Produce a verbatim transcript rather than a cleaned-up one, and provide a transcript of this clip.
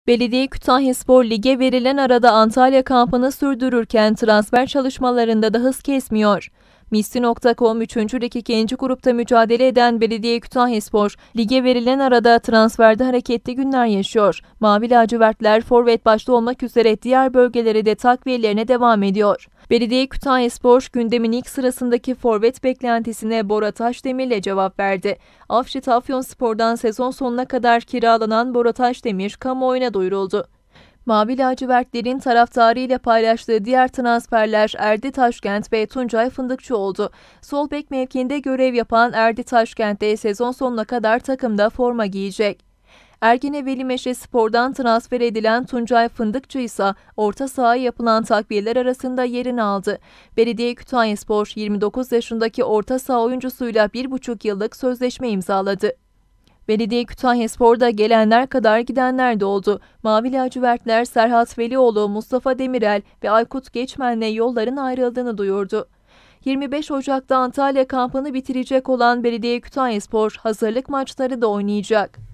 Belediye Kütahyaspor lige verilen arada Antalya kampını sürdürürken transfer çalışmalarında da hız kesmiyor. Misli nokta com üçüncü Lig ikinci grupta mücadele eden Belediye Kütahyaspor, lige verilen arada transferde hareketli günler yaşıyor. Mavi lacivertler forvet başta olmak üzere diğer bölgelere de takviyelerine devam ediyor. Belediye Kütahyaspor gündemin ilk sırasındaki forvet beklentisine Bora Taşdemir'le cevap verdi. Afşit Afyonspor'dan sezon sonuna kadar kiralanan Bora Taşdemir kamuoyuna duyuruldu. Mavi lacivertlerin taraftarıyla paylaştığı diğer transferler Erdi Taşkent ve Tuncay Fındıkçı oldu. Sol bek mevkiinde görev yapan Erdi Taşkent de sezon sonuna kadar takımda forma giyecek. Ergene Velimeşespor'dan transfer edilen Tuncay Fındıkçı ise orta sahaya yapılan takviyeler arasında yerini aldı. Belediye Kütahyaspor yirmi dokuz yaşındaki orta saha oyuncusuyla bir buçuk yıllık sözleşme imzaladı. Belediye Kütahyaspor'da gelenler kadar gidenler de oldu. Mavi lacivertler Serhat Velioğlu, Mustafa Demirel ve Aykut Geçmen'le yolların ayrıldığını duyurdu. yirmi beş Ocak'ta Antalya kampını bitirecek olan Belediye Kütahyaspor hazırlık maçları da oynayacak.